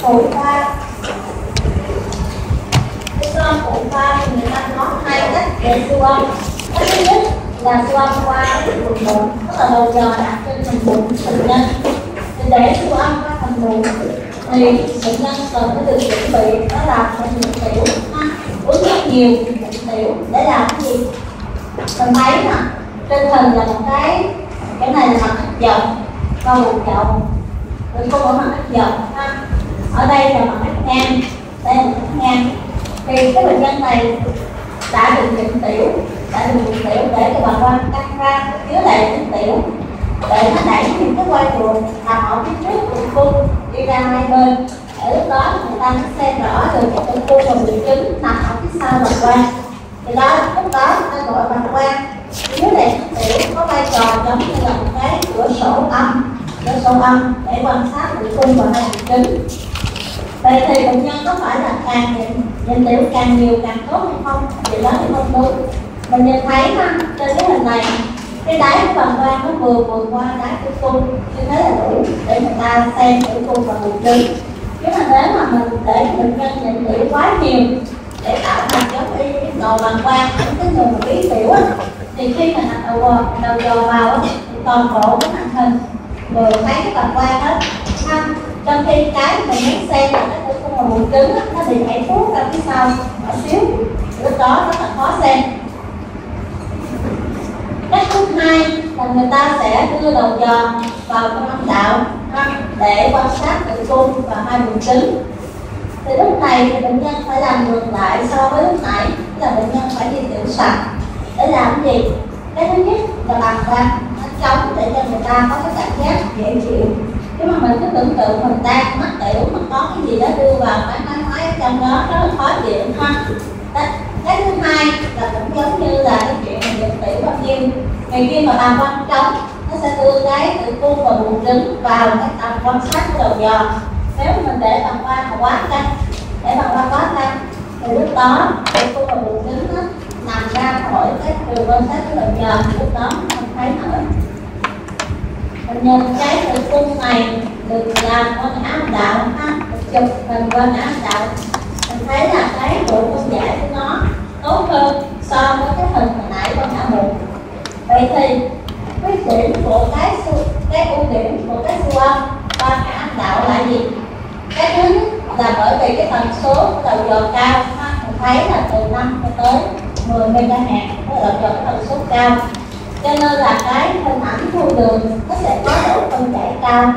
phụ khoa. Cái siêu âm phụ khoa thì người ta có hai cách để siêu âm. Cách thứ nhất là siêu âm qua phần bụng, tức là đầu giò đặt trên phần bụng bệnh nhân. Thì để siêu âm qua phần bụng thì bệnh nhân cần phải được chuẩn bị đó là một nhịn tiểu, uống rất nhiều nhịn tiểu để làm cái gì? Mình thấy nè, trên hình là một cái này là mặt ếch dòng, và một dòng, rồi không ở mặt ếch dòng ha. Ở đây là mặt ếch ngang, đây là mặt ếch ngang. Thì cái bệnh nhân này đã được nhịn tiểu, để cái bàng quang căng ra chứa đầy nhịn tiểu, để nó đẩy những cái quai ruột nằm ở phía trước tử cung đi ra hai bên. Để lúc đó người ta mới xem rõ được cái tử cung và buồng trứng nằm ở phía sau bàng quang. Thì đó lúc đó người ta gọi bàng quang chứa đầy nhịn tiểu có vai trò giống như là một cái cửa sổ âm để quan sát tử cung và hai buồng trứng. Vậy thì bệnh nhân có phải là càng nhịn tiểu càng nhiều càng tốt hay không? Thì đó thì không đúng. Mình nhìn thấy ha, trên cái hình này cái đáy của bàng quang nó vừa qua đáy tử cung, như thế là đủ để người ta xem tử cung và buồng trứng. Chứ mà nếu mà mình để bệnh nhân nhịn tiểu quá nhiều để tạo thành giống như cái đầu bàng quang, những cái người mà bí tiểu á, thì khi mà đặt đầu giò vào á, thì toàn bộ cái màn hình vừa thấy cái bàng quang hết ha. Trong khi cái mình muốn xem là cái tử cung và buồng trứng á, nó bị nhảy thuốc ra phía sau nhỏ xíu, lúc đó rất là khó xem. Cách thứ hai là người ta sẽ đưa đầu giò vào trong âm đạo để quan sát tử cung và hai buồng trứng. Thì lúc này thì bệnh nhân phải làm ngược lại so với lúc nãy, là bệnh nhân phải đi tiểu sạch. Để làm cái gì? Cái thứ nhất là bàng quang nó trống để cho người ta có cái cảm giác dễ chịu. Chứ mà mình cứ tưởng tượng mình đang mắc tiểu mà có cái gì đó đưa vào máy ở trong đó rất là khó chịu ha. Cái thứ hai là cũng giống như là cái chuyện mình nhịn tiểu bao nhiêu, vì khi mà bàng quang trống nó sẽ đưa cái tử cung và buồng trứng vào cái tầm quan sát của đầu giò. Nếu mình để bàng quang mà quá căng, thì lúc đó tử cung và buồng trứng nó nằm ra khỏi cái trường quan sát của đầu giò, lúc đó mình không thấy nữa. Mình nhìn cái tử cung này được làm qua áo đạo ha, chụp hình qua áo đạo, mình thấy là cái độ phân giải của nó tốt hơn so với cái hình hồi nãy con áo bụng. Vậy thì cái điểm của cái ưu điểm của cái siêu âm qua áo đạo là gì? Cái thứ nhất là bởi vì cái tần số của đầu giò cao ha, mình thấy là từ 5 cho tới 10 MHz, cái đầu giò có tần số cao, cho nên là cái hình ảnh thu đường nó sẽ có độ phân giải cao.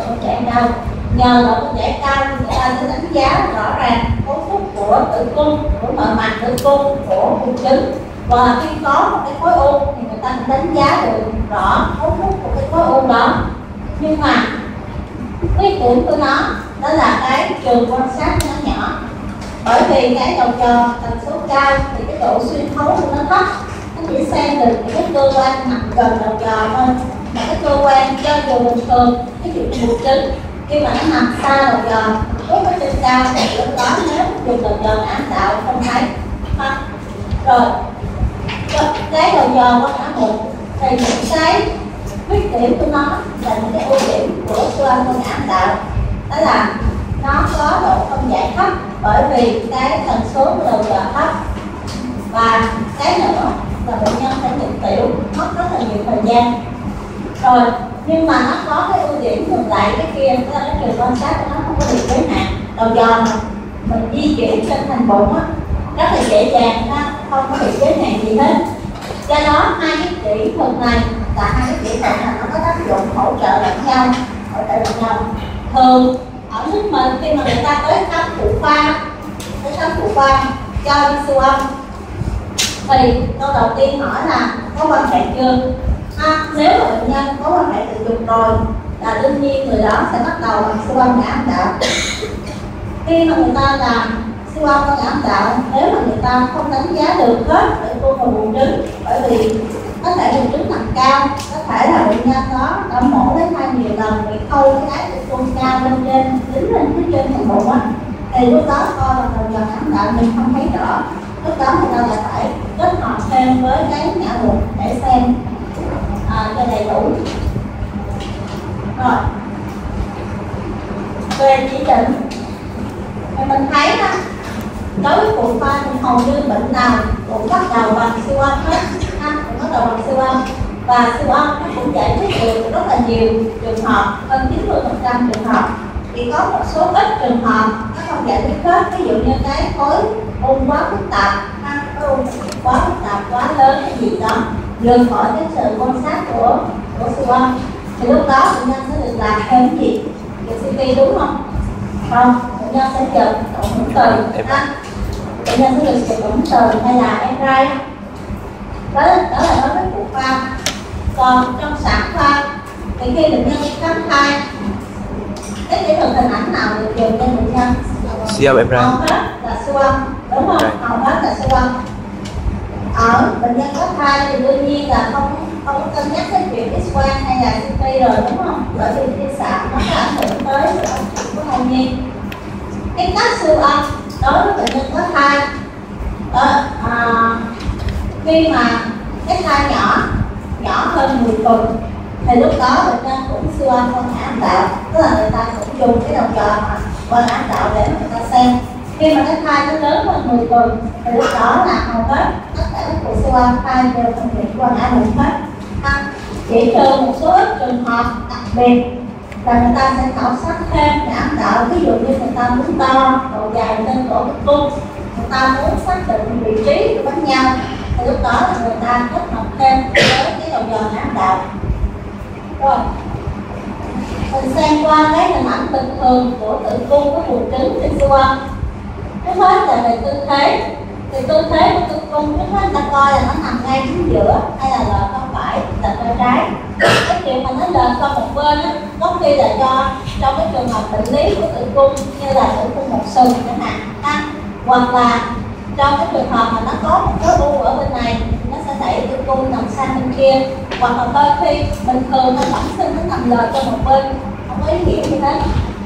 Nhờ độ phân giải cao người ta sẽ đánh giá rõ ràng cấu trúc của tử cung, của nội mạc tử cung, của buồng trứng. Và khi có một cái khối u thì người ta sẽ đánh giá được rõ cấu trúc của cái khối u đó. Nhưng mà khuyết điểm của nó đó là cái trường quan sát nó nhỏ. Bởi vì cái đầu giò tần số cao thì cái độ xuyên thấu của nó thấp, nó chỉ xem được những cái cơ quan nằm gần đầu giò thôi. Mà cái cơ quan do dù bình thường, ví dụ như buồng trứng, khi mà nó nằm xa đầu giò, có cái trên cao thì lúc đó nếu dùng đầu giò ám đạo không thấy ha. Rồi cái đầu giò qua ám bụng thì những cái khuyết điểm của nó là những cái ưu điểm của siêu âm qua ám đạo, đó là nó có độ phân giải thấp bởi vì cái tần số của đầu giò thấp. Và cái nữa là bệnh nhân phải nhịn tiểu mất rất là nhiều thời gian. Rồi nhưng mà nó có cái ưu điểm ngược lại cái kia, đó là cái trường quan sát của nó không có bị giới hạn. Đầu giò mà mình di chuyển trên thành bụng á rất là dễ dàng ha, không có bị giới hạn gì hết. Do đó hai cái kỹ thuật này là hai cái kỹ thuật này nó có tác dụng hỗ trợ lẫn nhau. Thường ở nước mình khi mà người ta tới khám phụ khoa cho đi siêu âm thì câu đầu tiên hỏi là có quan hệ chưa? Nếu mà bệnh nhân có quan hệ tình dục rồi là đương nhiên người đó sẽ bắt đầu bằng siêu âm ám đạo. Khi mà người ta làm siêu âm ám đạo, nếu mà người ta không đánh giá được hết tử cung và buồng trứng, bởi vì có thể buồng trứng nằm cao, có thể là bệnh nhân đó đã mổ lấy thai nhiều lần bị khâu cái đáy tử cung cao lên trên, dính lên phía trên thành bụng á, thì lúc đó coi là đầu giò ám đạo mình không thấy rõ. Lúc đó người ta lại phải kết hợp thêm với cái nhã bụng để xem cho đầy đủ. Rồi về chỉ định Thì mình thấy đó, đối với phụ khoa thì hầu như bệnh nào cũng bắt đầu bằng siêu âm hết, cũng bắt đầu bằng siêu âm, và siêu âm nó cũng giải quyết được rất là nhiều trường hợp, hơn 90% trường hợp. Chỉ có một số ít trường hợp nó không giải quyết hết, ví dụ như cái khối u quá phức tạp, khối u quá phức tạp, quá lớn cái gì đó vượt khỏi cái sự quan sát của siêu âm, thì lúc đó bệnh nhân sẽ được làm thêm cái gì? Chụp CT đúng không? Không, bệnh nhân sẽ chụp ống từ, bệnh nhân sẽ được chụp ống từ hay là MRI. Đó là đối với phụ khoa. Còn trong sản khoa thì khi bệnh nhân khám thai, cái kỹ thuật hình ảnh nào được dùng cho bệnh nhân? Siêu âm MRI. Hầu hết là siêu âm, đúng không? Hầu hết là siêu âm. Ở bệnh nhân có thai thì đương nhiên là không có cân nhắc cái chuyện X-quang hay là CT rồi, đúng không? Bởi vì khi xạ nó có ảnh hưởng tới sự ổn định của thai nhi. Cái cách siêu âm đối với bệnh nhân có thai đó, khi mà cái thai nhỏ hơn 10 tuần thì lúc đó bệnh nhân cũng siêu âm qua ám đạo, tức là người ta cũng dùng cái đầu tròn qua ám đạo để người ta xem. Khi mà cái thai nó lớn hơn 10 tuần thì lúc đó là hầu hết tất cả các cuộc siêu âm thai đều thực hiện qua ám đạo hết. Chỉ trừ một số ít trường hợp đặc biệt là người ta sẽ khảo sát thêm cái ám đạo, ví dụ như người ta muốn đo độ dài trên cổ tử cung, người ta muốn xác định vị trí của bánh nhau, thì lúc đó là người ta kết hợp thêm với cái đầu giò ám đạo. Rồi mình xem qua cái hình ảnh bình thường của tử cung của buồng trứng trên siêu âm. Trước hết là về tư thế, thì tư thế của tử cung trước hết ta coi là nó nằm ngay chính giữa hay là lệch qua phải, lệch qua trái. Cái chuyện mà nó lệch qua một bên á, có khi là do trong cái trường hợp bệnh lý của tử cung như là tử cung một sừng chẳng hạn, hoặc là trong cái trường hợp mà nó có một khối u ở bên này nó sẽ đẩy tử cung nằm sang bên kia, hoặc là đôi khi bình thường nó bẩm sinh nó nằm lệch qua một bên, không có ý nghĩa gì hết.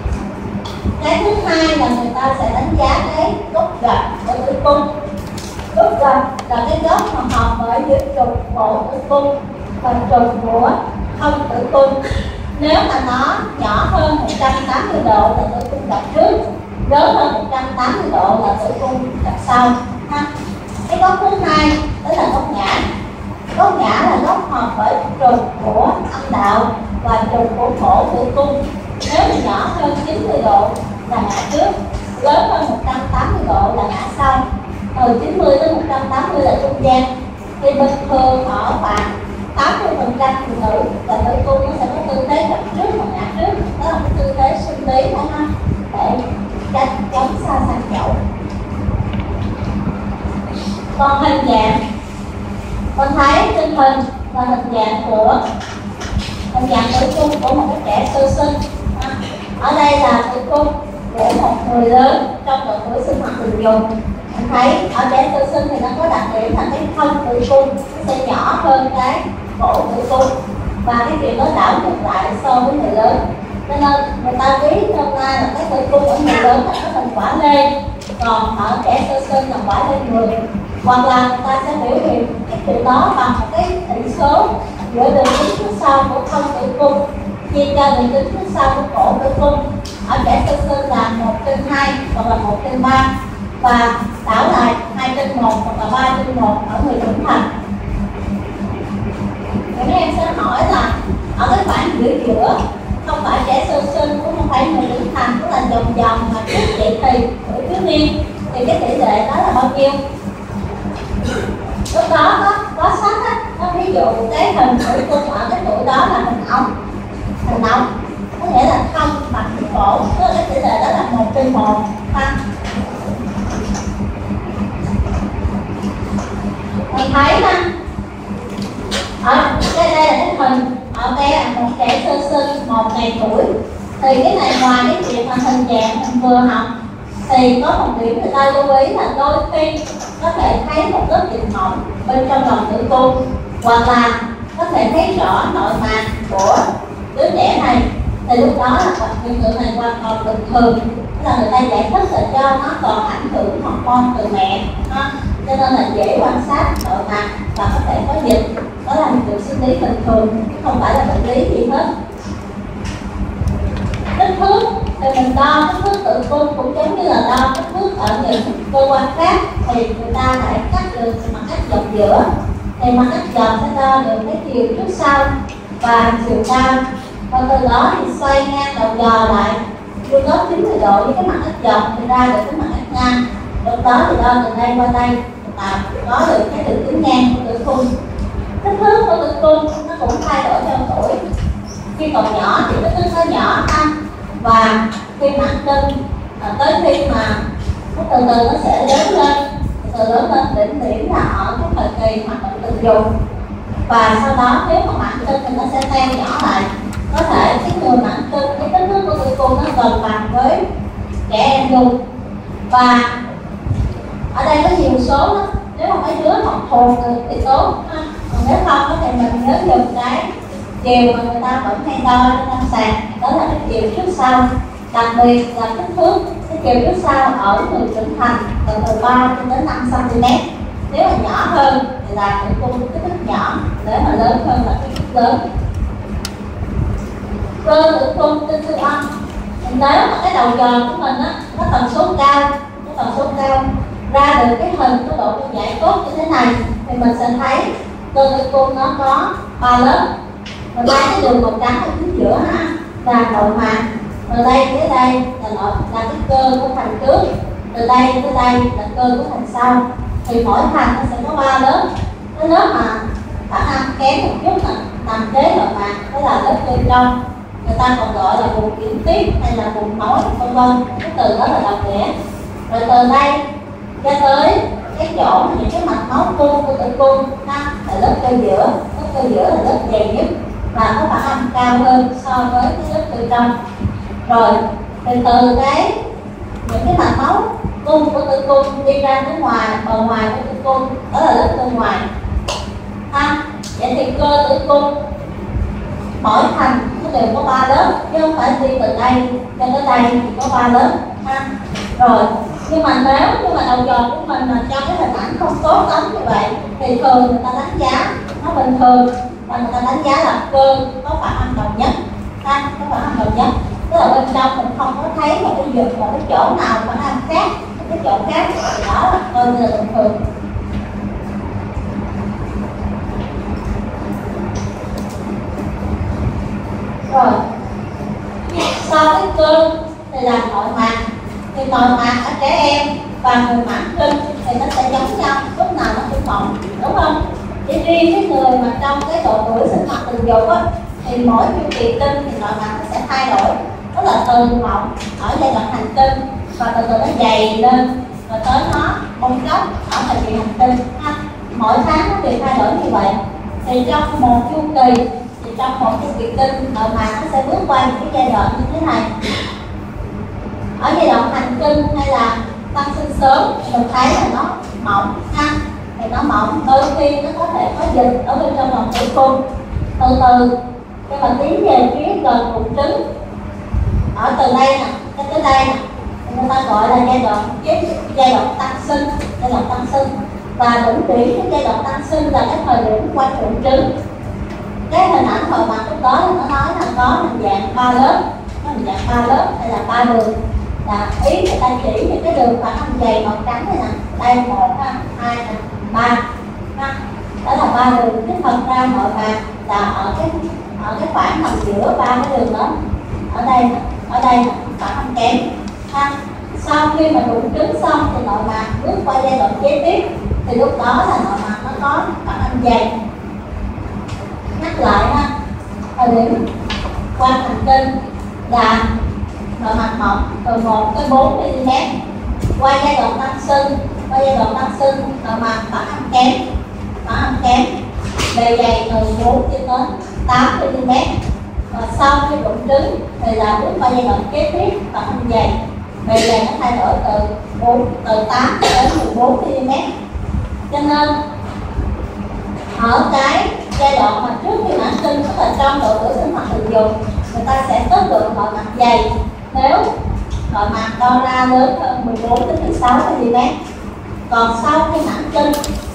Cái thứ hai là người ta sẽ đánh giá cái góc gập của tử cung. Góc gập là cái góc mà hợp bởi giữa trục bộ tử cung và trục của thân tử cung. Nếu mà nó nhỏ hơn 180 độ là tử cung gập trước, lớn hơn 180 độ là tử cung gập sau. Cái góc thứ hai đó là góc ngã. Góc ngã là góc hợp bởi trục của âm đạo và trục của cổ tử cung. Nếu mà nhỏ hơn 90 độ là ngã trước, lớn hơn 180 độ là ngã sau, từ 90 đến 180 là trung gian. Thì bình thường ở khoảng 80% phụ nữ là tử cung nó sẽ có tư thế gập trước và ngã trước, đó là cái tư thế sinh lý của nó để chống xa sang chậu. Còn hình dạng, con thấy trên hình là hình dạng tử cung của một cái trẻ sơ sinh. Ở đây là tử cung của một người lớn trong độ tuổi sinh hoạt tình dục. Mình thấy ở trẻ sơ sinh thì nó có đặc điểm là cái thân tử cung nó sẽ nhỏ hơn cái cổ tử cung, và cái chuyện đó đảo ngược lại so với người lớn. Cho nên người ta ví hôm nay là cái tử cung ở người lớn là có hình quả lê, còn ở trẻ sơ sinh là quả lê người. Hoặc là người ta sẽ biểu hiện cái chuyện đó bằng một cái tỷ số giữa đường kính phía sau của thân tử cung chia cho đường kính phía sau của cổ tử cung. Ở trẻ sơ sinh là 1/2 hoặc là 1/3, và đảo lại 2/1 hoặc là 3/1 ở người trưởng thành. Thì mấy em sẽ hỏi là ở cái khoảng giữa không phải trẻ sơ sinh cũng không phải người trưởng thành, cũng là vòng mà trước dậy thì tuổi thiếu niên, thì cái tỷ lệ đó là bao nhiêu? Lúc đó có sách á, nó ví dụ cái hình tử cung ở cái tuổi đó là hình ống, có nghĩa là không bằng cái cổ, tức là cái tỷ lệ đó là 1/1. Mình thấy nè, ở đây là cái hình ở đây là một trẻ sơ sinh 1 ngày tuổi. Thì cái này ngoài cái chuyện mà hình dạng mình vừa học thì có một điểm người ta lưu ý là đôi khi có thể thấy một lớp thịt mỏng bên trong lòng tử cung, hoặc là có thể thấy rõ nội mạc của đứa trẻ này, thì lúc đó là hiện tượng này hoàn toàn bình thường. Tức là người ta giải thích là do nó còn ảnh hưởng hormone từ mẹ, cho nên là dễ quan sát nội mạc và có thể có dịch. Đó là hiện tượng sinh lý bình thường, không phải là bệnh lý gì hết. Kích thước thì mình đo kích thước tử cung cũng giống như là đo kích thước ở những cơ quan khác, thì người ta lại cắt được mặt cắt dọc giữa. Thì mặt cắt dọc sẽ đo được cái chiều trước sau và chiều cao, và từ đó thì xoay ngang đầu giò lại vuông góc 90 độ với cái mặt cắt dọc thì ra được cái mặt cắt ngang. Lúc đó thì đo từ đây qua đây là có được cái đường kính ngang của tử cung. Kích thước của tử cung nó cũng thay đổi theo tuổi. Khi còn nhỏ thì kích thước nó nhỏ ha, và khi nặng cân tới khi mà nó từ từ nó sẽ lớn lên, từ lớn lên đỉnh điểm là ở cái thời kỳ hoạt động tình dục, và sau đó nếu mà nặng cân thì nó sẽ teo nhỏ lại. Có thể cái người nặng cân cái kích thước của tử cung nó gần bằng với trẻ em luôn. Và ở đây có nhiều số đó, nếu mà mấy đứa học thuộc được thì tốt ha, còn nếu không thì mình nhớ dùng cái chiều mà người ta vẫn hay đo trên lâm sàng, đó là cái chiều trước sau. Đặc biệt là kích thước cái chiều trước sau ở người trưởng thành từ 3 cho đến 5 cm. Nếu mà nhỏ hơn thì là tử cung kích thước nhỏ, để mà lớn hơn là kích thước lớn. Cơ tử cung trên siêu âm, nếu mà cái đầu giò của mình á nó tần số cao, ra được cái hình có độ phân giải tốt như thế này thì mình sẽ thấy cơ tử cung nó có 3 lớp. Rồi đây cái đường màu trắng ở chính giữa ha là nội mạc, rồi đây tới đây là cái cơ của thành trước, từ đây tới đây là cơ của thành sau. Thì mỗi thành nó sẽ có 3 lớp. Cái lớp mà khả năng kém một chút nằm kế nội mạc, đó là lớp cơ trong, người ta còn gọi là vùng chuyển tiếp hay là vùng nối vân vân. Cái từ đó là đồng nghĩa. Rồi từ đây cho tới cái chỗ những cái mạch máu cung của tử cung ha là lớp cơ giữa. Lớp cơ giữa là lớp dày nhất và có khả năng cao hơn so với cái lớp cơ trong. Rồi từ những cái mạch máu cung của tử cung đi ra tới ngoài, bờ ngoài của tử cung, đó là lớp cơ ngoài ha. Vậy thì cơ tử cung mỗi thành nó đều có 3 lớp, chứ không phải đi từ đây cho tới đây thì có 3 lớp ha. Rồi nhưng mà nếu như mà đầu giò của mình mà cho cái hình ảnh không tốt lắm như vậy thì thường người ta đánh giá nó bình thường, và người ta đánh giá là cơ có khả năng đồng nhất ha, có khả năng đồng nhất, tức là bên trong mình không có thấy một cái vực, một cái chỗ nào khả năng khác, một cái chỗ khác thì đó là coi như là bình thường. Rồi sau cái cơ thì là nội mạc. Thì nội mạc ở trẻ em và người mãn kinh thì nó sẽ giống nhau, lúc nào nó cũng mỏng, đúng không? Chỉ riêng cái người mà trong cái độ tuổi sinh hoạt tình dục á, thì mỗi chu kỳ kinh thì nội mạc nó sẽ thay đổi, đó là từ mỏng ở giai đoạn hành kinh và từ từ nó dày lên rồi tới nó bong tróc ở thời kỳ hành kinh ha. Mỗi tháng nó đều thay đổi như vậy. Thì trong một chu kỳ, thì trong một chu kỳ kinh nội mạc nó sẽ bước qua những cái giai đoạn như thế này. Ở giai đoạn hành kinh hay là tăng sinh sớm mình thấy là nó mỏng ha, thì nó mỏng, đôi khi nó có thể có dịch ở bên trong lòng tử cung. Từ từ khi mà tiến về phía gần bụng trứng, ở từ đây nè cho tới đây nè, người ta gọi là giai đoạn tăng sinh. Và đỉnh điểm cái giai đoạn tăng sinh là cái thời điểm quanh bụng trứng. Cái hình ảnh hồi mặt lúc đó nó nói là có hình dạng 3 lớp, hay là 3 đường. Là ý người ta chỉ những cái đường phản âm dày màu trắng này nè, đây 1 ha, 2 nè, 3 ha, đó là 3 đường. Cái phần ra nội mạc là ở cái khoảng nằm giữa 3 cái đường đó, ở đây phản âm kém ha. Sau khi mà rụng trứng xong thì nội mạc bước qua giai đoạn kế tiếp, thì lúc đó là nội mạc nó có phản âm dày. Nhắc lại ha, thời điểm qua hành kinh là nội mạc mỏng từ 1 tới 4 mm. Qua giai đoạn tăng sinh nội mạc phản âm kém, bề dày từ 4 cho đến 8 mm. Và sau khi rụng trứng thì là bước qua giai đoạn kế tiếp phản âm dày, bề dày nó thay đổi từ 8 đến 14 mm. Cho nên ở cái giai đoạn mà trước khi mãn kinh, tức là trong độ tuổi sinh hoạt tình dục, người ta sẽ có lượng nội mạc dày nếu nội mạc đo ra lớn hơn 14 đến 16 mm. Còn sau khi mãn kinh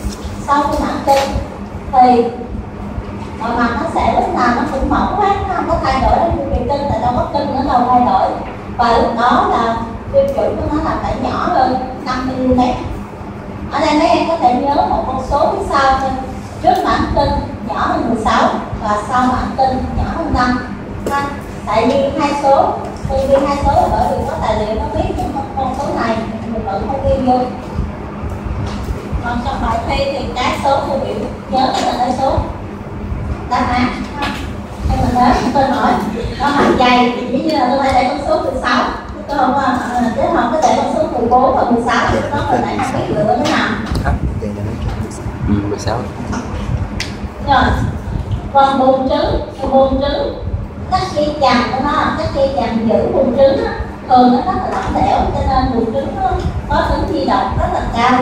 thì nội mạc nó sẽ lúc nào nó cũng mỏng quá, nó không có thay đổi đến chu kỳ kinh, tại đâu có kinh nó đâu thay đổi. Và lúc đó là tiêu chuẩn của nó là phải nhỏ hơn 5 mm. Ở đây mấy em có thể nhớ một con số phía sau thôi. Trước mảng tinh nhỏ hơn 16 và sau mảng tinh nhỏ hơn 5. Tại vì hai số, tôi ghi hai số là bởi vì có tài liệu nó biết những con số này mình vẫn không ghi vô. Còn trong bài thi thì cái số tôi biểu nhớ là cái số đáp án. Khi mình đến tôi hỏi nó mặt dày thì chỉ như là tôi phải để con số 16, tôi không chứ không có để con số 14 và 16 thì nó mình lại không biết lựa cái nào. Vậy là nó 16. Rồi, còn buồng trứng các dây chằng của nó, các dây chằng giữ buồng trứng á, thường nó rất là lỏng lẻo, cho nên buồng trứng nó có tính di động rất là cao,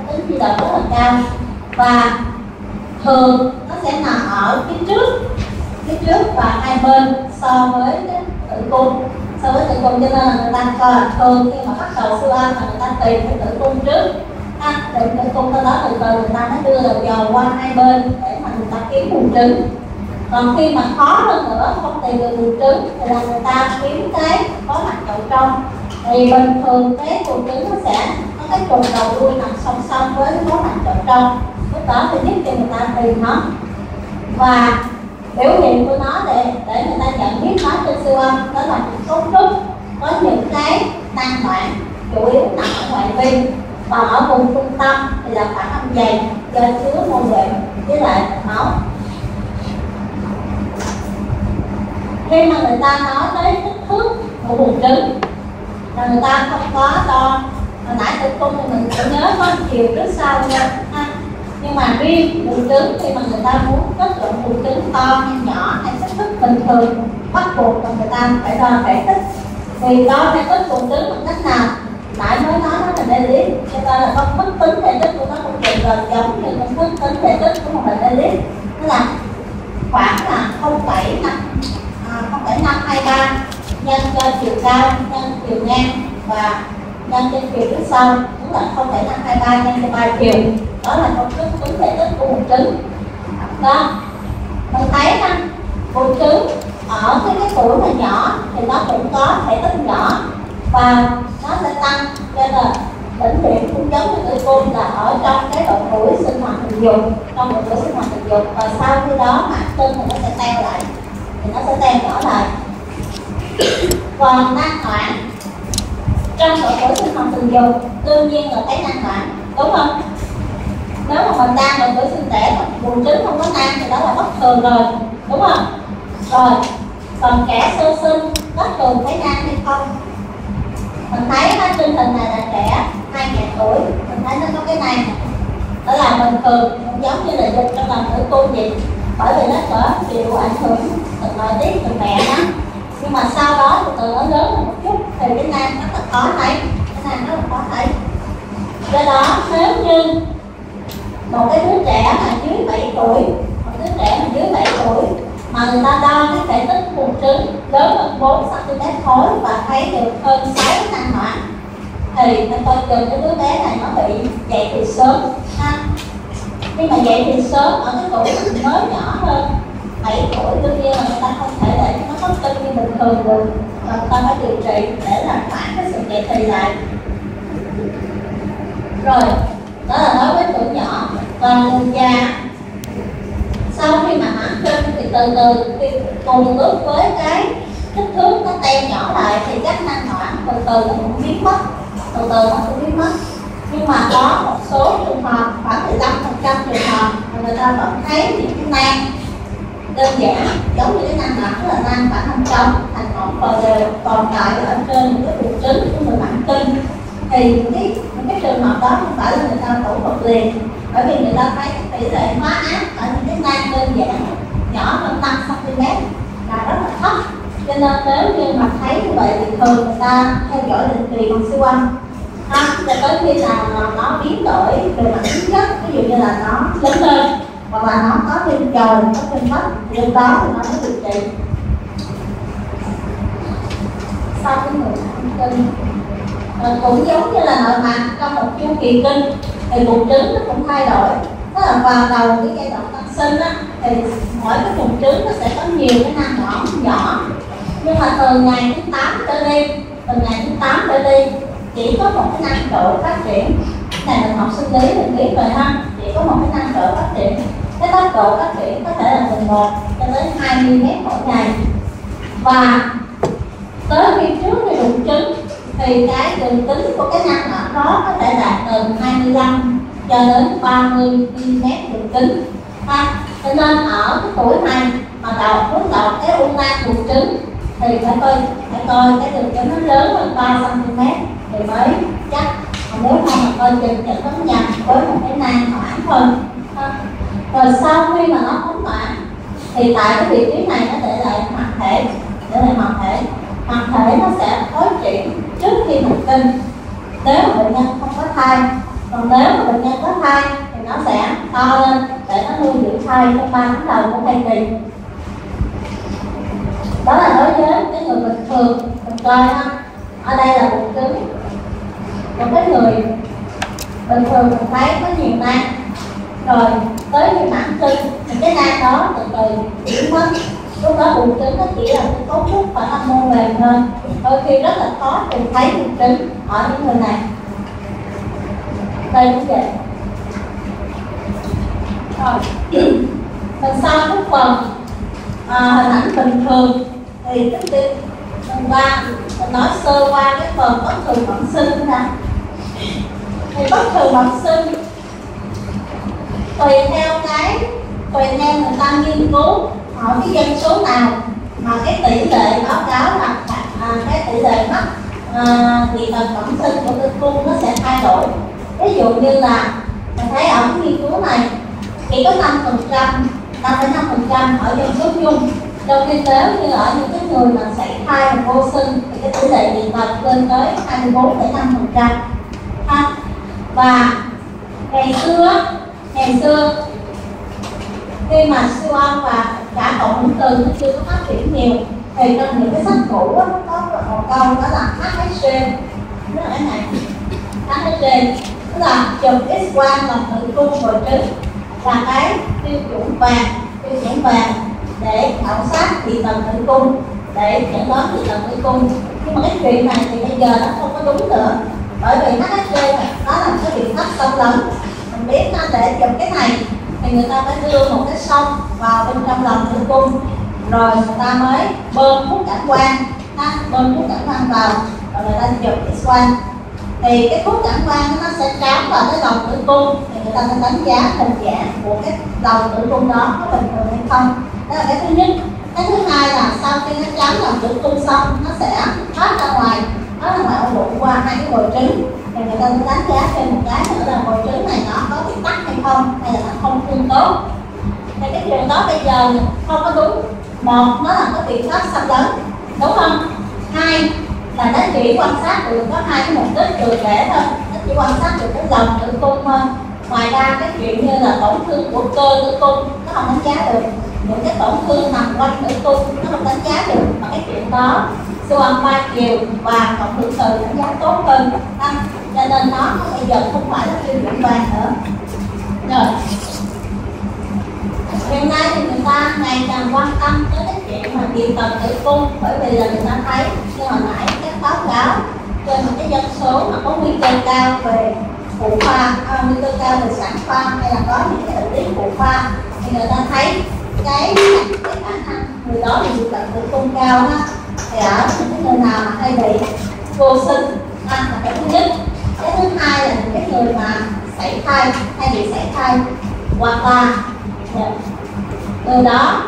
và thường nó sẽ nằm ở phía trước và hai bên so với cái tử cung, cho nên là người ta coi thường khi mà bắt đầu siêu âm là người ta tìm cái tử cung trước, tìm tử cung sau đó từ từ người ta mới đưa đầu dò qua hai bên để mà người ta kiếm buồng trứng. Còn khi mà khó hơn nữa không tìm được buồng trứng thì là người ta kiếm cái có mặt chậu trong. Thì bình thường cái buồng trứng nó sẽ có cái trục đầu đuôi nằm song song với cái có mặt chậu trong, lúc đó thì giúp cho người ta tìm nó. Và biểu hiện của nó để người ta nhận biết nó trên siêu âm đó là một cấu trúc có những cái nang noãn chủ yếu nằm ở ngoại vi, và ở vùng trung tâm thì là phản âm dày do chứa mô luyện với lại máu. Khi mà người ta nói tới kích thước của buồng trứng là người ta không có đo, hồi nãy tử cung thì mình phải nhớ có chiều trước sau nha. Nhưng mà riêng buồng trứng khi mà người ta muốn kết luận buồng trứng to hay nhỏ hay kích thước bình thường, bắt buộc là người ta phải đo thể tích. Thì đo thể tích buồng trứng bằng cách nào? Lại mới nói nó là delip, cho nên là công thức tính thể tích của nó cũng gần giống như công thức tính thể tích của một hình delip, tức là khoảng là 0,523 nhân cho chiều cao nhân chiều ngang và nhân trên chiều trước sau, tức là 0,523 nhân cho 3 chiều. Đó là công thức tính thể tích của buồng trứng. Đó, mình thấy ha, buồng trứng ở cái tuổi mà nhỏ thì nó cũng có thể tích nhỏ và nó sẽ tăng, cho nên là đỉnh điểm cũng giống như tử cung là ở trong cái độ tuổi sinh hoạt tình dục, và sau khi đó mảng tinh thì nó sẽ teo lại, nhỏ lại. Còn nang noãn trong độ tuổi sinh hoạt tình dục đương nhiên là thấy nang noãn, đúng không? Nếu mà mình đang độ tuổi sinh đẻ mà buồng trứng không có nang thì đó là bất thường rồi, đúng không? Rồi, còn trẻ sơ sinh bất thường thấy nang hay không? Mình thấy trên hình này là trẻ 2 ngày tuổi, mình thấy nó có cái này, đó là bình thường, giống như là dịch trong lòng tử cung vậy, bởi vì nó có chịu ảnh hưởng từ nội tiết từ mẹ nó. Nhưng mà sau đó từ từ nó lớn hơn một chút thì cái nang rất là khó thấy, do đó nếu như một cái đứa trẻ mà dưới 7 tuổi, mà người ta đo cái thể tích buồng trứng lớn hơn 4 cm khối và thấy được hơn 6 nang noãn thì mình coi chừng cái đứa bé này nó bị dậy thì sớm ha. Nhưng mà dậy thì sớm ở cái tuổi mới nhỏ hơn 7 tuổi, đương nhiên là người ta không thể để nó có tinh như bình thường được, và người ta phải điều trị để làm khoảng cái sự dậy thì lại. Rồi, đó là đối với tuổi nhỏ. Còn người già sau khi mà mãn kinh thì từ khi cùng bước với cái kích thước nó teo nhỏ lại thì các nang noãn từ từ nó cũng biến mất, nhưng mà có một số trường hợp khoảng 15% trường hợp mà người ta vẫn thấy những cái nang đơn giản giống như cái nang noãn, là nang phản âm trong thành mỏng và đều tồn tại ở trên những cái buồng trứng của người mãn kinh. Thì những cái trường hợp đó không phải là người ta phẫu thuật liền, bởi vì người ta thấy tỷ lệ hóa áp ở những cái nang đơn giản nhỏ hơn 5 cm là rất là thấp, cho nên nếu như mà thấy như vậy thì thường người ta theo dõi định kỳ bằng siêu âm cho tới khi nào nó biến đổi về mặt tính chất, ví dụ như là nó lớn lên hoặc là nó có viêm chồi, có viêm mất, thì lúc đó thì nó mới điều trị. Sau cái người kinh cũng giống như là nội mạc trong một chu kỳ kinh thì buồng trứng nó cũng thay đổi. Tức là vào đầu cái giai đoạn tăng sinh á, thì mỗi cái buồng trứng nó sẽ có nhiều cái nang nhỏ, nhưng mà từ ngày thứ 8 trở đi từ ngày thứ 8 trở đi chỉ có một cái năng độ phát triển. Cái này mình học sinh lý mình biết rồi ha, chỉ có một cái năng độ phát triển. Cái tốc độ phát triển có thể là từ 1 cho đến 2 mm mỗi ngày, và tới khi trước khi rụng trứng thì cái đường kính của cái nang nõn đó có thể đạt từ 25 cho đến 30 mm đường kính ha. Cho nên ở cái tuổi này mà muốn đầu cái u nang rụng trứng thì phải coi cái đường kính nó lớn hơn 3 cm thì mới chắc. Còn nếu không mà coi chừng vẫn nhầm với một cái nang hoãn thôi ha. Rồi sau khi mà nó phóng hoãn thì tại cái vị trí này nó để lại mặt thể, mặt thể nó sẽ phát triển trước khi thần kinh nếu mà bệnh nhân không có thai. Còn nếu mà bệnh nhân có thai thì nó sẽ to lên để nó nuôi dưỡng thai trong 3 tháng đầu của thai kỳ. Đó là đối với cái người bình thường. Mình coi ha, ở đây là bụng trứng. Một cái người bình thường mình thấy có nhiều nang, rồi tới khi mãn kinh thì cái nang đó từ từ chuyển mất. Lúc đó bụng trứng nó chỉ là cái cấu trúc và âm mô mềm hơn, đôi khi rất là khó tìm thấy bụng trứng ở những người này. Đây cũng vậy. Rồi mình sau cái phần hình ảnh bình thường thì trước tiên mình nói sơ qua cái phần bất thường bẩm sinh ra. Thì bất thường bẩm sinh tùy theo người ta nghiên cứu ở cái dân số nào mà cái tỷ lệ báo cáo là cái tỷ lệ mắc dị tật bẩm sinh của tử cung nó sẽ thay đổi. Ví dụ như là mình thấy ở cái nghiên cứu này chỉ có 5,5% ở dân số chung, trong khi nếu như ở những cái người mà sảy thai và vô sinh thì cái tỷ lệ dị tật lên tới 24,5% ha. Và ngày xưa khi mà siêu âm và cả cộng hưởng từ nó chưa có phát triển nhiều thì trong những cái sách cũ đó, có một câu đó là HSG, đó là cái này HSG, tức là chụp X-quang lòng tử cung và trứng là cái tiêu chuẩn vàng để khảo sát dị tật tử cung, để chẩn đoán dị tật tử cung. Nhưng mà cái chuyện này thì bây giờ nó không có đúng nữa, bởi vì HSG đó là cái biện pháp xâm lấn. Mình biết để chụp cái này thì người ta phải đưa một cái sông vào bên trong lòng tử cung, rồi người ta mới bơm thuốc cảm quang vào, rồi người ta chụp X-quang. Thì cái thuốc cảm quang nó sẽ trám vào cái lòng tử cung thì người ta sẽ đánh giá hình dạng của cái lòng tử cung đó có bình thường hay không. Đó là cái thứ nhất. Cái thứ hai là sau khi nó trám lòng tử cung xong nó sẽ thoát ra ngoài ổ bụng qua 2 cái vòi trứng, thì người ta sẽ đánh giá thêm một cái nữa là vòi trứng này nó có bị tắc hay không, hay là nó không tương tốt. Thì cái chuyện đó bây giờ không có đúng. Một, nó là cái biện pháp xâm lấn, đúng không? Hai là nó chỉ quan sát được có 2 cái mục đích được để thôi, nó chỉ quan sát được cái lòng tử cung thôi. Ngoài ra cái chuyện như là tổn thương của cơ tử cung nó không đánh giá được, những cái tổn thương nằm quanh tử cung nó không đánh giá được, mà cái chuyện đó siêu âm 3 chiều và cộng hưởng từ đánh giá tốt hơn, cho nên nó bây giờ không phải là tiêu chuẩn vàng nữa. Rồi hiện nay thì người ta ngày càng quan tâm tới cái chuyện mà dị tật tử cung, bởi vì là người ta thấy như hồi nãy các báo cáo trên một cái dân số mà có nguy cơ cao về phụ khoa, nguy cơ cao về sản khoa hay là có những cái bệnh lý phụ khoa, thì người ta thấy cái khả năng người đó bị dị tật tử cung cao ha. Thì ở những cái người nào mà hay bị vô sinh là cái thứ nhất. Cái thứ hai là những cái người mà sảy thai hay bị sảy thai, hoặc là từ đó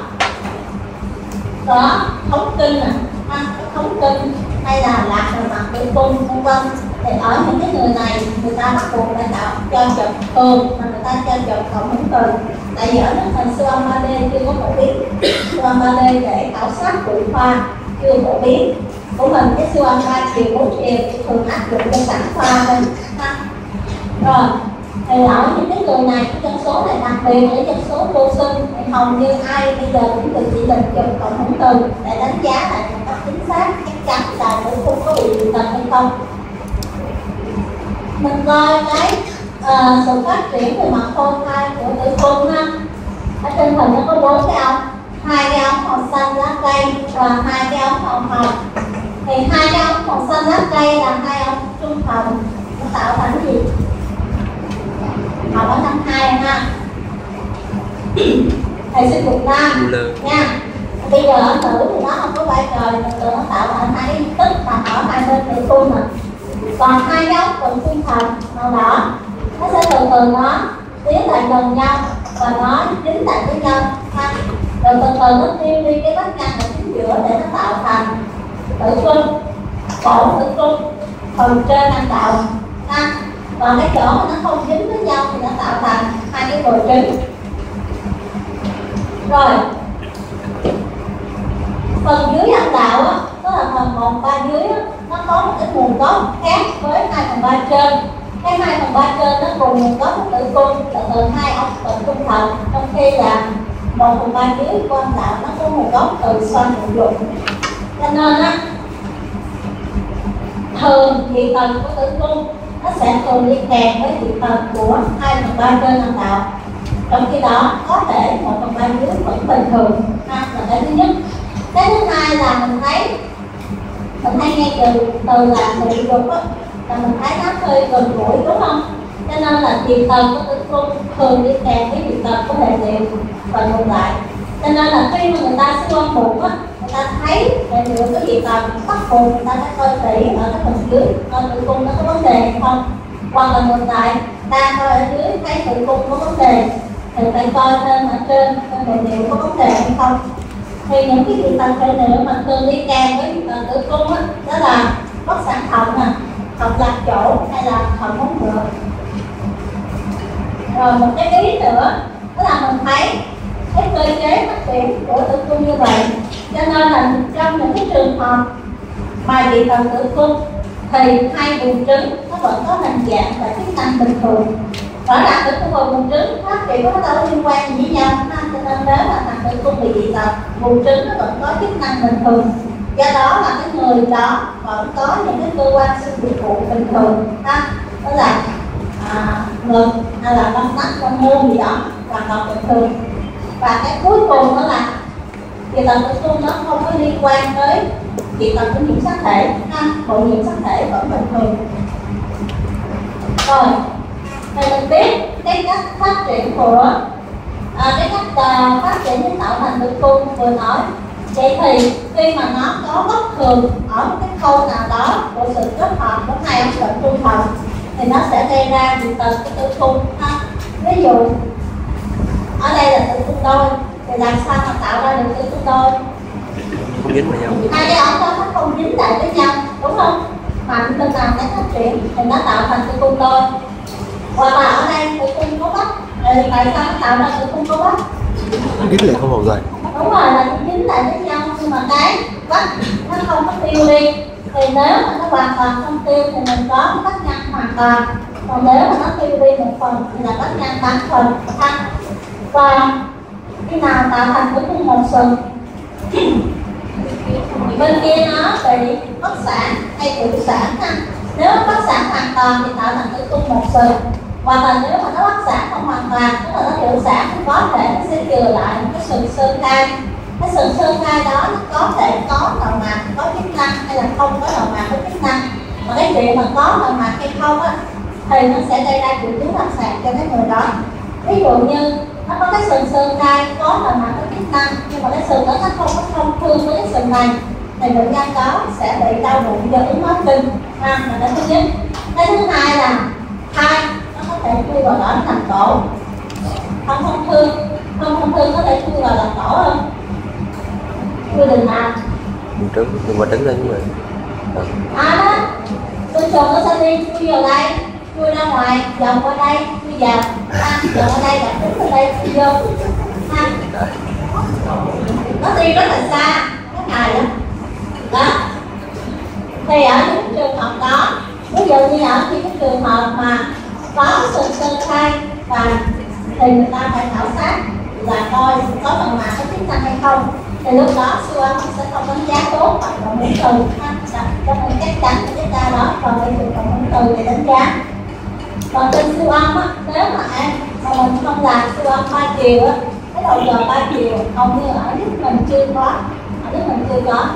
có thống kinh hay là lạc về mặt tử cung vân vân. Thì ở những cái người này người ta bắt buộc phải cho chụp thường, mà người ta cho chụp cộng hưởng từ. Tại vì ở nước mình siêu âm 3D chưa có phổ biến, siêu âm 3D để khảo sát phụ khoa chưa phổ biến. Của mình cái siêu âm 3 chiều 4 chiều thường áp dụng cho sản khoa thôi ha. Rồi thì ở những cái người này, cái dân số này đặc biệt là dân số vô sinh thì hầu như ai bây giờ cũng được chỉ định chụp cộng hưởng từ để đánh giá lại một cách chính xác chắc chắn là tử cung có bị dị tật hay không. Mình coi cái sự phát triển về mặt phôi thai của tử cung ha. Ở trên hình nó có 4 cái ống, 2 cái ống màu xanh lá cây và 2 cái ống màu hồng. Thì hai cái ống màu xanh lá cây là hai ống trung hồng, nó tạo thành cái gì? Học ở năm 2 ha. Thầy sinh dục nam nha. Bây giờ ở nữ thì nó không có vai trò, thì tự nó tạo thành hai cái tích mà ở hai bên tử cung. Còn hai cái ống cận trung hồng màu đỏ nó sẽ từ từ nó tiến lại gần nhau và nó dính lại với nhau ha. Rồi từ từ nó tiêu đi cái vách ngăn ở chính giữa để nó tạo thành tử cung, cổ tử cung phần trên năng đạo ha. Còn cái chỗ mà nó không dính với nhau thì nó tạo thành hai cái bồi trứng. Rồi phần dưới âm đạo á, tức là phần 1/3 dưới á, nó có một cái nguồn gốc khác với 2/3 trên. Cái 2/3 trên nó cùng nguồn gốc của tử cung là từ hai ống cận trung hồng, trong khi là 1/3 dưới của âm đạo nó có nguồn gốc từ xoang bụng dục. Cho nên á, thường dị tầng của tử cung nó sẽ thường đi kèm với dị tầng của 2/3 trên âm đạo. Trong khi đó có thể 1/3 dưới vẫn bình thường ha, là cái thứ nhất. Cái thứ hai là mình hay nghe từ là bị dục á, là mình thấy nó hơi gần gũi đúng không? Cho nên là dị tầng của tử cung thường đi kèm với dị tầng của hệ liệt và ngược lại. Cho nên là khi mà người ta siêu âm bụng á, người ta thấy hệ liệt có dị tầng, bắt buộc người ta phải coi kỹ ở cái phần dưới coi tử cung nó có vấn đề hay không. Hoặc là ngược lại, ta coi ở dưới thấy tử cung có vấn đề thì phải coi thêm ở trên hệ liệt có vấn đề hay không. Thì những cái dị tầng hệ liệt mà thường đi kèm với dị tầng tử cung á, đó là bất sản thận nè, thận lạc chỗ hay là thận móng ngựa. Rồi một cái ý nữa đó là mình thấy cái cơ chế phát triển của tử cung như vậy, cho nên là trong những cái trường hợp mà dị tầng tử cung thì hai buồng trứng nó vẫn có hình dạng và chức năng bình thường. Rõ ràng tử cung và buồng trứng phát triển nó đâu liên quan gì với nhau ha, cho nên nếu mà thằng tử cung bị dị tầng, buồng trứng nó vẫn có chức năng bình thường. Do đó là cái người đó vẫn có những cái cơ quan sinh dục phụ bình thường ha, đó là ngực hay là lông nách, con môn gì đó hoàn toàn bình thường. Và cái cuối cùng đó là dị tầng tử cung nó không có liên quan tới dị tầng của nhiễm sắc thể ha, bộ nhiễm sắc thể vẫn bình thường. Rồi thì mình biết cái cách phát triển của cái cách phát triển để tạo thành tử cung vừa nói. Vậy thì khi mà nó có bất thường ở một cái khâu nào đó của sự kết hợp của hai ống cận trung hồng thì nó sẽ gây ra dị tầng của tử cung ha. Ví dụ ở đây là tử cung đôi, thì làm sao mà tạo ra được tử cung đôi? Không dính vào nhau. Hai cái ống đó nó không dính lại với nhau, đúng không? Mạnh bên nào nó phát triển thì nó tạo thành tử cung đôi. Hoặc là ở đây tử cung có vách, tại sao nó tạo ra tử cung có vách? Dính lại không vào rồi. Đúng rồi, là nó dính lại với nhau, nhưng mà cái vách nó không có tiêu đi. Thì nếu mà nó hoàn toàn không tiêu thì mình có vách ngăn hoàn toàn. Còn nếu mà nó tiêu đi một phần thì là vách ngăn 8 phần ha. Và khi nào tạo thành tử cung một sừng, bên kia nó bị bất sản hay tự sản ha. Nếu bất sản hoàn toàn thì tạo thành tử cung một sừng. Hoặc là nếu mà nó bất sản không hoàn toàn, tức là nó tự sản, thì có thể nó sẽ chừa lại một cái sừng sơ khai. Cái sừng sơ khai đó nó có thể có đầu mạc có chức năng hay là không có đầu mạc có chức năng. Mà cái chuyện mà có đầu mạc hay không á thì nó sẽ gây ra triệu chứng lâm sàng cho cái người đó. Ví dụ như nó có cái sừng sơ khai có đầu mạc có chức năng, nhưng mà cái sừng đó nó không có thông thương với cái sừng này thì bệnh nhân đó sẽ bị đau bụng do ứng máu kinh ha, là cái thứ nhất. Cái thứ hai là thai nó có thể chui vào đó thành tổ, không thông thương có thể chui vào làm tổ không? Chui đường nào? Buồng trứng, đừng qua trứng lên đúng rồi. Đó, tinh trùng nó sẽ đi chui vào đây, chui ra ngoài, vòng qua đây, chui vào, vòng qua đây, đặt trứng vào đây, chui vô ha. Nó đi rất là xa, nó dài lắm. Đó. Thì ở những trường hợp đó, ví dụ như ở những trường hợp mà có sừng sơ khai và thì người ta phải khảo sát là coi có phần nào có chức năng hay không. Thì lúc đó siêu âm sẽ không đánh giá tốt bằng cộng hưởng từ ha, cho nên chắc chắn cái ca đó còn phải dùng cộng hưởng từ để đánh giá. Còn trên siêu âm á, nếu mà mình không làm siêu âm 3 chiều á, cái đầu giờ 3 chiều hầu như ở nước mình chưa có, ở nước mình chưa có.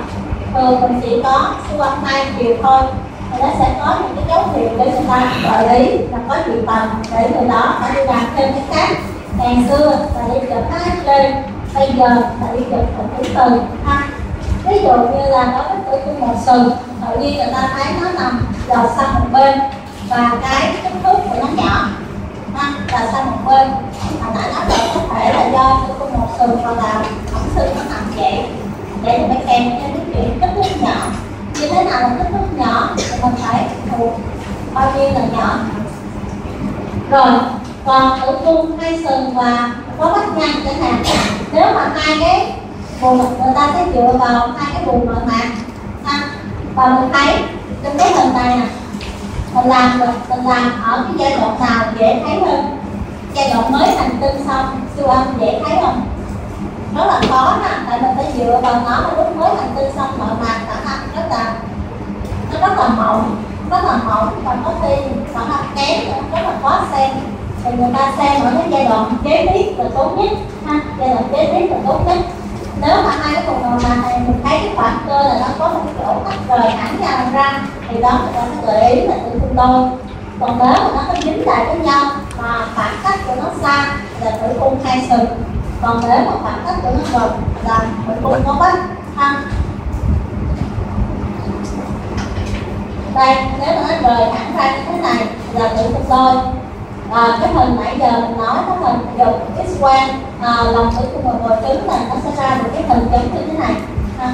thường mình chỉ có siêu âm 2 chiều thôi, thì nó sẽ có những cái dấu hiệu để người ta gợi ý là có chuyện tần để người đó phải đi làm thêm cái khác. Ngày xưa là đi chụp HSG, bây giờ là đi chụp hình tử từ ha. Ví dụ như là đối với tử cung một sừng, tự nhiên người ta thấy nó nằm lọt sang một bên và cái kích thước của nó nhỏ ha, là sang một bên. Hồi nãy nói là có thể là do tử cung một sừng hoặc là ống sừng nó nằm vậy, để mình phải kèm theo cái chuyện kích thước nhỏ. Như thế nào là kích thước nhỏ thì mình phải thuộc bao nhiêu là nhỏ. Rồi còn tử cung hai sừng và có vách ngăn chẳng hạn, nếu mà hai cái vùng người ta sẽ dựa vào hai cái vùng nội mạc ha, và mình thấy trong cái hình này nè, mình làm ở cái giai đoạn nào dễ thấy hơn? Giai đoạn mới hành tinh xong siêu âm dễ thấy không? Rất là khó nè, tại mình phải dựa vào nó là lúc mới hành tinh xong nội mạc khả năng nó rất là mỏng và có khi khả năng kém, rất là khó xem. Thì người ta xem ở cái giai đoạn kế tiếp là tốt nhất ha, giai đoạn kế tiếp là tốt nhất. Nếu mà hai cái vùng nội mạc này mình thấy cái khoảng cơ là nó có một cái chỗ tách rời hẳn ra thì đó người ta sẽ gợi ý là tử cung đôi. Còn nếu mà nó có dính lại với nhau mà khoảng cách của nó xa là tử cung hai sừng, còn nếu mà khoảng cách của nó gần là tử cung có vách ha. Đây, nếu mà nó rời hẳn ra như thế này là tử cung đôi. Cái hình nãy giờ mình nói cái hình chụp X-quang lòng tử cung và bồi trứng là nó sẽ ra được cái hình giống như thế này ha.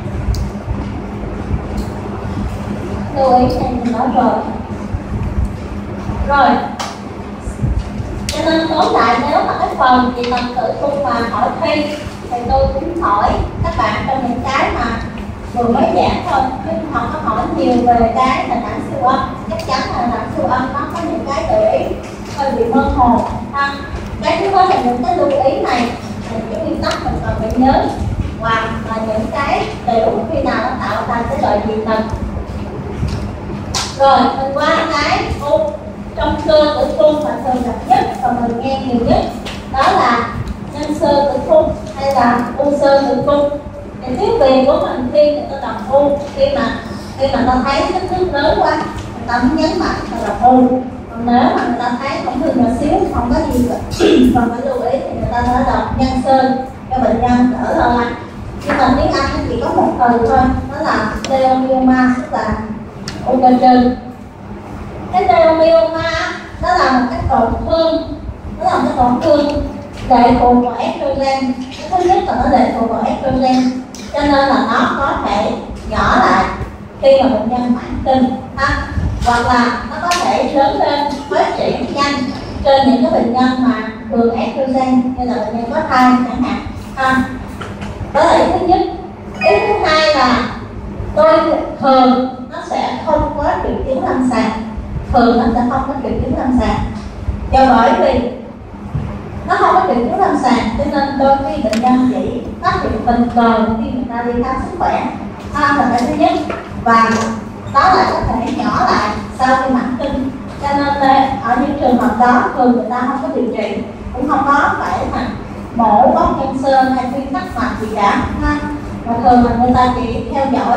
Lưu ý này mình nói rồi. Cho nên tóm lại, nếu mà cái phần chị Tần tử cung mà hỏi thi thì tôi cũng hỏi các bạn trong những cái mà vừa mới giảng thôi, chứ không có hỏi nhiều về cái hình ảnh siêu âm. Chắc chắn là hình ảnh siêu âm nó có những cái gợi ý hơi bị mơ hồ ha. Cái thứ nhất là những cái lưu ý này là những nguyên tắc mình cần phải nhớ, và là những cái điều khi nào nó tạo thành cái lợi dị tần. Rồi mình qua cái u trong cơ tử cung mà thường gặp nhất và mình nghe nhiều nhất, đó là nhân xơ tử cung hay là u xơ tử cung. Thì tiếng Việt của mình khi người ta đọc u, khi mà ta thấy kích thước lớn quá người ta mới nhấn mạnh là đọc u. Còn nếu mà người ta thấy không thường nhỏ xíu không có gì còn phải lưu ý thì người ta nói đọc nhân sơn cho bệnh nhân đỡ lo lắng. Nhưng mà tiếng Anh chỉ có một từ thôi, đó là leiomyoma, tức là u cơ trơn. Cái leiomyoma đó là một cái tổn thương, lệ thuộc vào estrogen. Cái thứ nhất là nó lệ thuộc vào estrogen, cho nên là nó có thể nhỏ lại khi mà bệnh nhân mãn kinh ha, hoặc là nó có thể lớn lên phát triển nhanh trên những cái bệnh nhân mà thường estrogen, như là bệnh nhân có thai chẳng hạn ha. Đó là ý thứ nhất. Ý thứ hai là thường nó sẽ không có triệu chứng lâm sàng, do bởi vì nó không có triệu chứng lâm sàng, cho nên đôi khi bệnh nhân chỉ phát hiện tình cờ khi người ta đi khám sức khỏe là cái thứ nhất, và đó là có thể nhỏ lại sau khi mãn kinh. Cho nên ở những trường hợp đó thường người ta không có điều trị, cũng không có phải mà mổ bóc nhân sơn hay thuyên tắc mạch gì cả ha, mà thường là người ta chỉ theo dõi.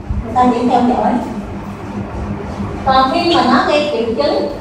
Còn khi mà nó gây triệu chứng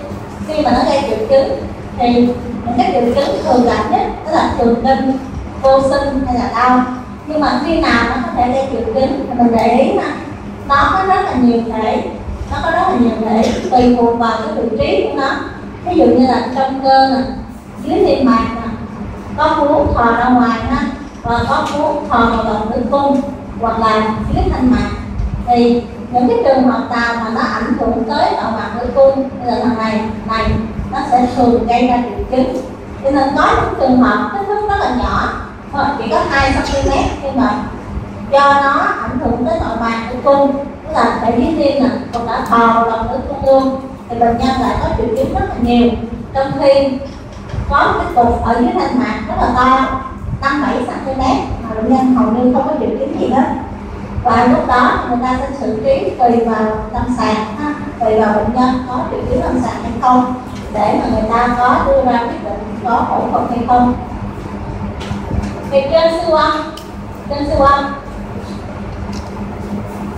thì những cái triệu chứng thường gặp nhất đó là thường kinh, vô sinh hay là đau. Nhưng mà khi nào nó có thể gây triệu chứng thì mình để ý nè, nó có rất là nhiều thể, tùy thuộc vào cái vị trí của nó. Ví dụ như là trong cơ nè, dưới niêm mạc nè, có cuốn thò ra ngoài ha, và có cuốn thò vào lòng tử cung hoặc là dưới thanh mạc. Thì những cái trường hợp nào mà nó ảnh hưởng tới nội mạc tử cung hay là thằng này nó sẽ thường gây ra triệu chứng. Cho nên có những trường hợp kích thước rất là nhỏ, chỉ có 2 cm, nhưng mà do nó ảnh hưởng tới nội mạc tử cung, tức là phải dưới tim nè, còn đã thò vào lòng tử cung luôn, thì bệnh nhân lại có triệu chứng rất là nhiều. Trong khi có cái cục ở dưới thanh mạc rất là to, 5-7 cm, mà bệnh nhân hầu như không có triệu chứng gì hết. Và lúc đó người ta sẽ xử trí tùy vào lâm sàng ha, tùy vào bệnh nhân có triệu chứng lâm sàng hay không, để mà người ta có đưa ra quyết định có phẫu thuật hay không. Thì trên siêu âm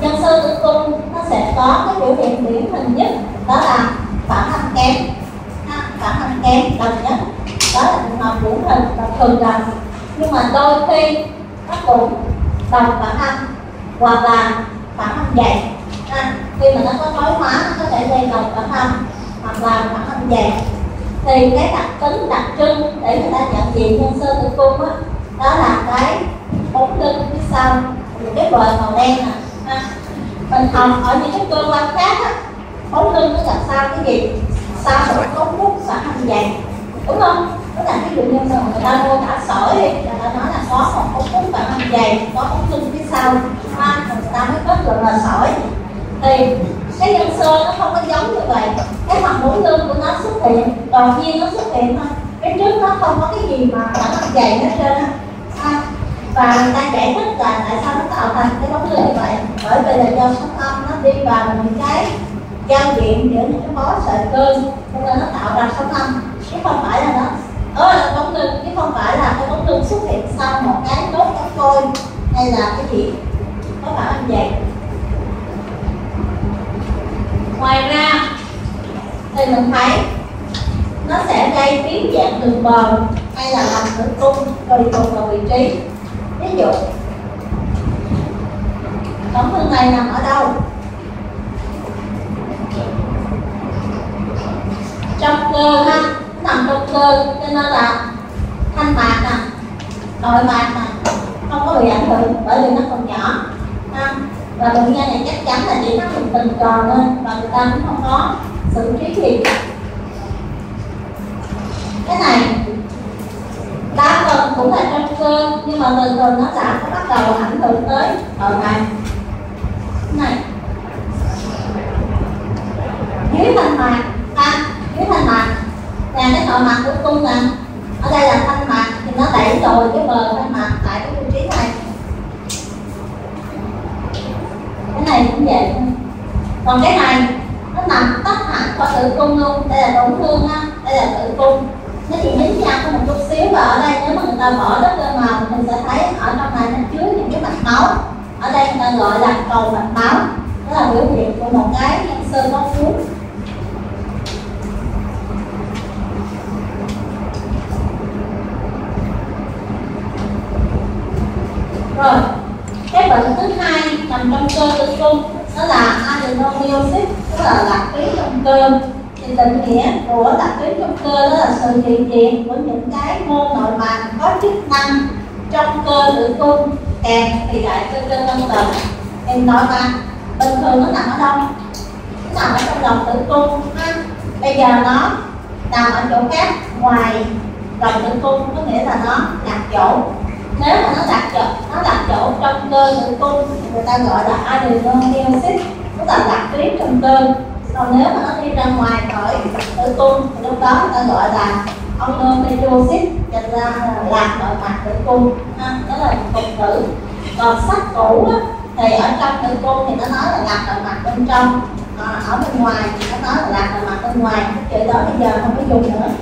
Nhân sơ tử cung nó sẽ có cái biểu hiện điển hình nhất, đó là phản âm kém. Phản âm kém đồng nhất, đó là trường hợp điển hình và thường gặp. Nhưng mà đôi khi nó cũng đồng phản âm hoặc là phản âm dày. Khi mà nó có thoái hóa nó có thể gây đồng phản âm hoặc là phản âm dày. Thì cái đặc tính đặc trưng để người ta nhận diện nhân sơ tử cung đó là cái bóng lưng phía sau, những cái bờ màu đen nè. Mình học ở những cái cơ quan khác bóng lưng nó gặp sau cái gì? Sau một cấu trúc phản âm dày, đúng không? Tức là ví dụ như người ta mô tả sỏi thì người ta nói là có một cấu trúc phản âm dày, có bóng lưng phía sau, người ta mới kết luận là sỏi. Thì cái nhân sơ nó không có giống như vậy. Cái mặt mũi lưng của nó xuất hiện, đột nhiên nó xuất hiện thôi. Cái trước nó không có cái gì mà phản âm dày hết trơn á. Và người ta giải thích là tại sao nó tạo thành cái bóng lưng như vậy. Bởi vì là do sóng âm nó đi vào những cái giao diện giữa những cái mối sợi cơ, cho nên nó tạo ra sóng âm, chứ không phải là nó là bóng lưng, chứ không phải là cái bóng lưng xuất hiện sau một cái nốt cái phôi hay là cái gì có phản âm dày. Ngoài ra thì mình thấy nó sẽ gây biến dạng đường bờ hay là làm tử cung tùy thuộc vào vị trí. Ví dụ tổn thương này nằm ở đâu? Trong cơ ha, nằm trong cơ, cho nên là thanh mạc nè, nội mạc nè, không có bị ảnh hưởng bởi vì nó còn nhỏ ha. Và bệnh nhân này chắc chắn là chỉ mắc tình tròn lên và người ta cũng không có xử trí gì. Cái này đa phần cũng là trong cơ, nhưng mà từ từ nó đã bắt đầu ảnh hưởng tới nội mạc. Cái này dưới thanh mạc dưới thanh mạc là cái nội mạc của cung nè, ở đây là thanh mạc thì nó đẩy rồi cái bờ thanh mạc tại cái vị trí này. Cái này cũng vậy. Còn cái này nó nằm tách hẳn khỏi tử cung luôn, đây là tổn thương ha, đây là tử cung. Nó chỉ dính nhau có một chút xíu, và ở đây nếu mà người ta bỏ đất lên màu mình sẽ thấy ở trong này nó chứa những cái mạch máu. Ở đây người ta gọi là cầu mạch máu, đó là biểu hiện của một cái nhân sơ có cuốn. Rồi, cái bệnh thứ hai nằm trong cơ tử cung, đó là adenomyosis, tức là lạc tuyến trong cơ. Thì định nghĩa của lạc tuyến trong cơ đó là sự hiện diện của những cái mô nội mạc có chức năng trong cơ tử cung kèm thì đại cơ cơ nâng tầng. Thì nội mạc bình thường nó nằm ở đâu? Nó nằm ở trong lòng tử cung ha. Bây giờ nó nằm ở chỗ khác ngoài lòng tử cung, có nghĩa là nó đặt chỗ. Nếu mà nó đặt chỗ trong cơ tử cung thì người ta gọi là adenomyosis, tức là lạc tuyến trong cơ. Còn nếu mà nó đi ra ngoài khỏi tử cung thì lúc đó người ta gọi là onometriosis, dịch ra là lạc nội mạc tử cung ha, đó là cục tử. Còn sách cũ á, thì ở trong tử cung thì nó nói là lạc nội mạc bên trong, ở bên ngoài thì nó nói là lạc nội mạc bên ngoài. Cái chữ đó bây giờ không có dùng nữa.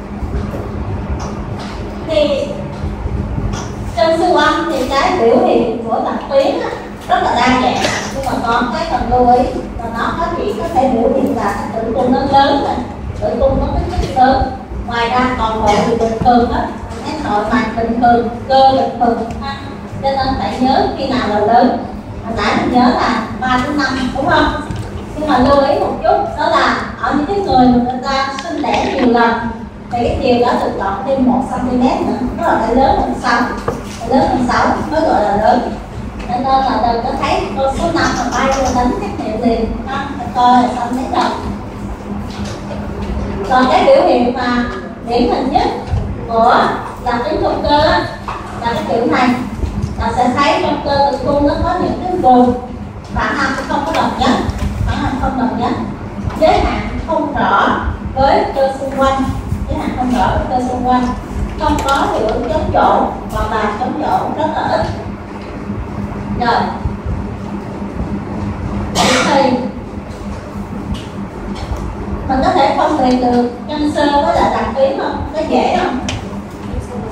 Thì trên siêu âm thì cái biểu hiện của lạc tuyến á, rất là đa dạng, nhưng mà có cái cần lưu ý là nó chỉ có thể biểu hiện là tử cung nó lớn thôi, tử cung nó kích thước lớn. Ngoài ra còn bộ thì bình thường đó, cái nội mạc bình thường, cơ bình thường ha. Cho nên phải nhớ khi nào là lớn. Hồi nãy mình nhớ là 3 đến 5 đúng không? Nhưng mà lưu ý một chút, đó là ở những cái người mà người ta sinh đẻ nhiều lần thì cái chiều đã được lọt thêm 1 cm nữa, nó là phải lớn hơn 6, lớn hơn 6 mới gọi là lớn. Cho nên là đừng có thấy con số 5 mà bay vô đánh xét nghiệm liền ha, phải coi là xong thấy rồi. Còn cái biểu hiện mà điển hình nhất của lạc tuyến trong cơ là cái kiểu này, là sẽ thấy trong cơ tử cung nó có những cái vùng phản âm không có đồng nhất, phản âm không đồng nhất, giới hạn không rõ với cơ xung quanh, giới hạn không rõ với cơ xung quanh, không có hiệu ứng chống trộn hoặc là chống trộn rất là ít. Rồi thì mình có thể phân biệt được nhân sơ với lại lạc tuyến không? Có dễ không?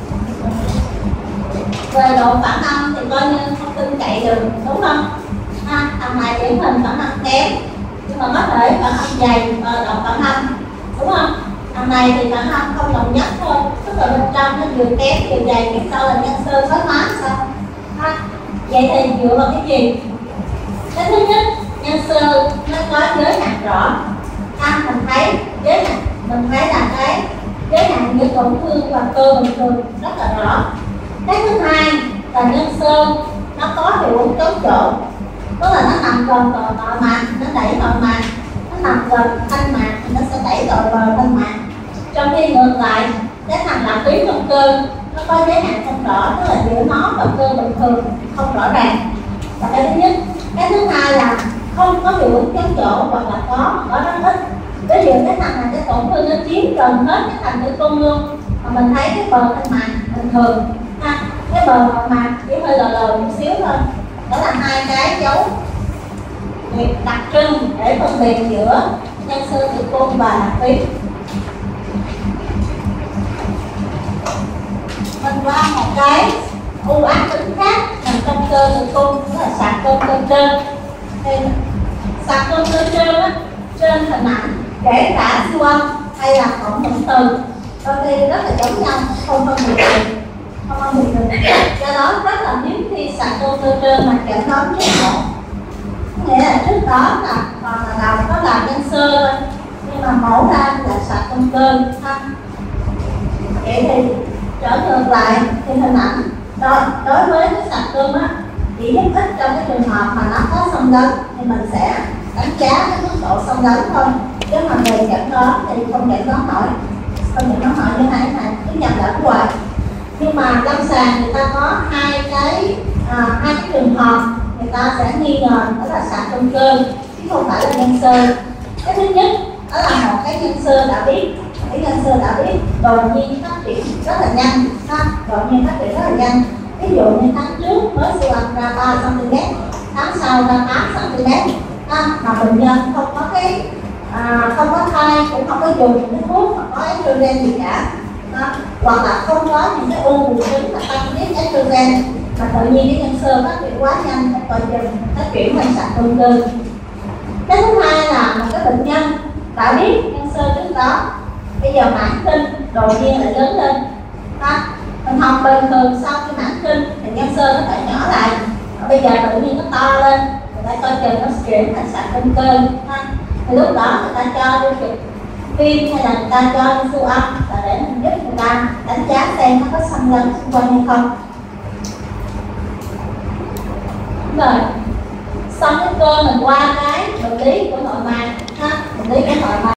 Về độ phản âm thì coi như không tin cậy được, đúng không? ha. Thằng này điển hình bản năng kém, nhưng mà có thể bản năng dày và đọc bản năng, đúng không? Thằng này thì bản năng không đồng nhất thôi, tức là bên trong nó vừa kém vừa dày, phía sau là nhân xơ thoái hóa sao ha. Vậy thì dựa vào cái gì? Cái thứ nhất, nhân xơ nó có giới hạn rõ ha. Mình thấy giới hạn, mình thấy là cái giới hạn những tổn thương và cơ bình thường rất là rõ. Cái thứ hai là nhân xơ nó có hiệu ứng chống chỗ, tức là nó nằm gần nội mạc, nó đẩy nội mạc, nó nằm gần thanh mạc thì nó sẽ đẩy vào thanh mạc. Trong khi ngược lại, cái thằng lạc tuyến trong cơ nó có giới hạn không rõ, tức là giữa nó và cơ bình thường không rõ ràng. Và cái thứ nhất. Cái thứ hai là không có hiệu ứng chống chỗ, hoặc là có rất ít. Ví dụ cái thằng này cái tổn thương nó chiếm gần hết cái thành tử cung luôn, mà mình thấy cái bờ thanh mạc bình thường ha, cái bờ nội mạc chỉ hơi lờ lờ một xíu thôi. Đó là hai cái dấu việc đặc trưng để phân biệt giữa nhân xơ tử cung và lạc tuyến. Mình qua một cái u ác tính khác nằm trong cơ tử cung, đó là sạc cơn cơ trơn. Thì sạc cơn cơ trơn á, trên hình ảnh kể cả siêu âm hay là phỏng bệnh từ đôi khi rất là giống nhau, không phân biệt được, do đó rất là hiếm khi sạc cơn cơ trơn mà chẩn đoán trước mổ. Nghĩa là trước đó là còn là đầu có làm nhân xơ thôi, nhưng mà mổ ra là sạc cơn cơ ha. Vậy thì trở ngược lại thì hình ảnh đối với cái sạc cơm á chỉ giúp ích trong cái trường hợp mà nó có xâm lấn thì mình sẽ đánh giá cái mức độ xâm lấn thôi, chứ mà về chẩn đoán thì không chẩn đoán nổi, như này cứ nhầm lẫn hoài. Nhưng mà lâm sàng người ta có hai cái trường hợp người ta sẽ nghi ngờ đó là sạc cơm cơ chứ không phải là nhân xơ. Cái thứ nhất đó là một cái nhân xơ đã biết, cái nhân xơ đã biết đột nhiên phát triển rất là nhanh ha, đột nhiên phát triển rất là nhanh. Ví dụ như tháng trước mới siêu âm ra 3 cm, tháng sau ra 8 cm mà bệnh nhân không có không có thai, cũng không có dùng những cái thuốc mà có estrogen gì cả hoặc là không có những cái u buồng trứng là tăng tiết estrogen, mà tự nhiên cái nhân xơ phát triển quá nhanh, coi chừng phát triển thành sạc cơn cơ. Cái thứ hai là một cái bệnh nhân đã biết nhân xơ trước đó, bây giờ mãn kinh đột nhiên lại lớn lên mình học bình thường sau khi mãn kinh thì nhân xơ nó phải nhỏ lại, bây giờ tự nhiên nó to lên, người ta coi chừng nó chuyển thành sạc cơn cơ thì lúc đó người ta cho đi chụp phim hay là người ta cho đi siêu âm là để mình giúp người ta đánh giá xem nó có xâm lấn xung quanh hay không. Rồi xong cái cơ mình qua cái bệnh lý của nội mạc bệnh lý của nội mạc